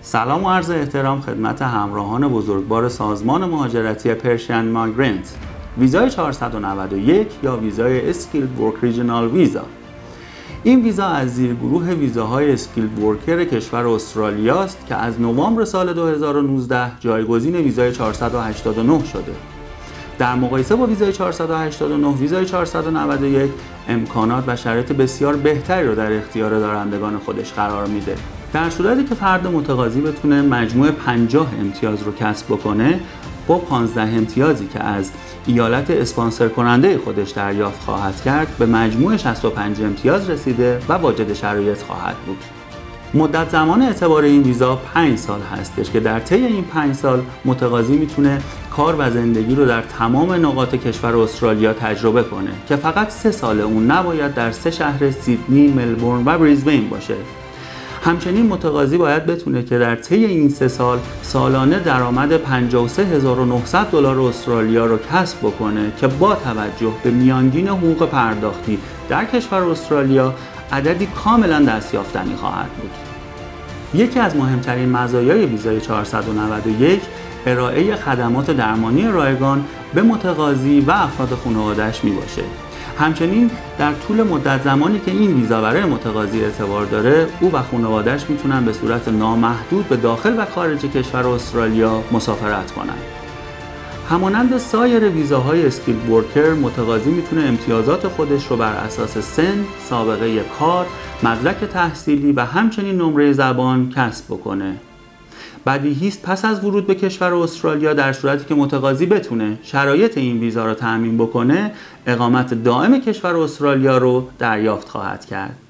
سلام و عرض احترام خدمت همراهان بزرگوار سازمان مهاجرتی پرشین مایگرنت. ویزای 491 یا ویزای اسکیلد ورک ریجنال ویزا. این ویزا از زیرگروه ویزاهای اسکیلد ورکر کشور استرالیا است که از نوامبر سال 2019 جایگزین ویزای 489 شده. در مقایسه با ویزای 489، ویزای 491 امکانات و شرایط بسیار بهتری رو در اختیار دارندگان خودش قرار میده. در صورتی که فرد متقاضی بتونه مجموع 50 امتیاز رو کسب بکنه، با 15 امتیازی که از ایالت اسپانسر کننده خودش دریافت خواهد کرد، به مجموع 65 امتیاز رسیده و واجد شرایط خواهد بود. مدت زمان اعتبار این ویزا 5 سال هستش که در طی این 5 سال متقاضی میتونه کار و زندگی رو در تمام نقاط کشور استرالیا تجربه کنه که فقط 3 سال اون نباید در 3 شهر سیدنی، ملبورن و بریزبین باشه. همچنین متقاضی باید بتونه که در طی این 3 سال سالانه درآمد 53900 دلار استرالیا رو کسب بکنه که با توجه به میانگین حقوق پرداختی در کشور استرالیا عددی کاملا دستیافتنی خواهد بود. یکی از مهمترین مزایای ویزای 491 ارائه خدمات درمانی رایگان به متقاضی و افراد خانواده‌اش میباشه. همچنین در طول مدت زمانی که این ویزا برای متقاضی اعتبار داره، او و خانواده‌اش میتونن به صورت نامحدود به داخل و خارج کشور استرالیا مسافرت کنند. همانند سایر ویزاهای اسکیلد ورکر، متقاضی میتونه امتیازات خودش رو بر اساس سن، سابقه کار، مدرک تحصیلی و همچنین نمره زبان کسب بکنه. بدیهی است پس از ورود به کشور استرالیا، در صورتی که متقاضی بتونه شرایط این ویزا رو تأمین بکنه، اقامت دائم کشور استرالیا رو دریافت خواهد کرد.